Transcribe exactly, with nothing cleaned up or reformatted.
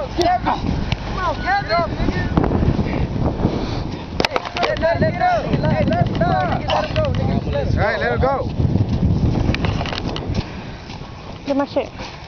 Kevin. Come on, Kevin. Get up, nigga. Hey, let, let, let, let, let, let him go, nigga. Let him go, nigga. Let him go. All right, let him go. Get my shit.